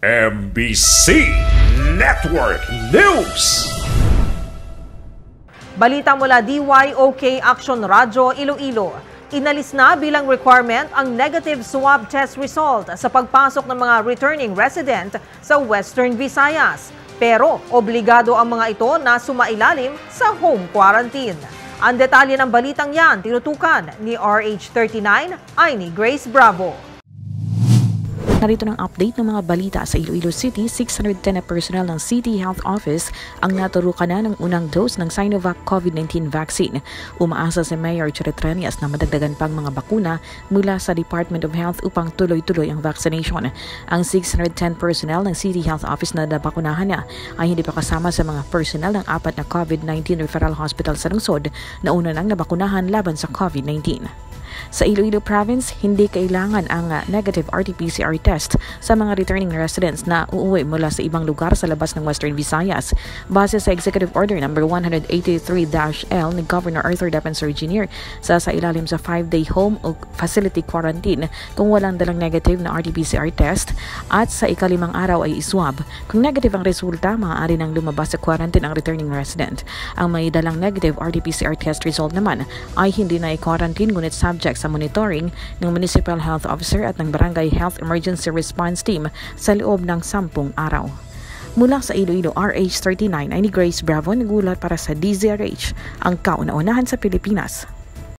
MBC Network News. Balita mula DYOK Action Radyo Iloilo. Inalis na bilang requirement ang negative swab test result sa pagpasok ng mga returning resident sa Western Visayas. Pero obligado ang mga ito na sumailalim sa home quarantine. Ang detalye ng balitang yan tinutukan ni RH39 ay ni Grace Bravo. Narito ng update ng mga balita sa Iloilo City. 610 na personnel ng City Health Office ang naturukan na ng unang dose ng Sinovac COVID-19 vaccine. Umaasa si Mayor Chiritranias na madagdagan pang mga bakuna mula sa Department of Health upang tuloy-tuloy ang vaccination. Ang 610 personnel ng City Health Office na nabakunahan na ay hindi pa kasama sa mga personnel ng 4 na COVID-19 referral hospital sa lungsod na una nang nabakunahan laban sa COVID-19. Sa Iloilo Province, hindi kailangan ang negative RT-PCR test sa mga returning residents na uuwi mula sa ibang lugar sa labas ng Western Visayas. Base sa Executive Order No. 183-L ni Governor Arthur Defensor Jr. sa ilalim sa 5-day home o facility quarantine kung walang dalang negative na RT-PCR test at sa ika-5 araw ay iswab. Kung negative ang resulta, maaari nang lumabas sa quarantine ang returning resident. Ang may dalang negative RT-PCR test result naman ay hindi na i-quarantine ngunit subject sa monitoring ng Municipal Health Officer at ng Barangay Health Emergency Response Team sa loob ng 10 araw. Mula sa Iloilo, RH39 ay ni Grace Bravo, nagulat para sa DZRH, ang kauna-unahan sa Pilipinas.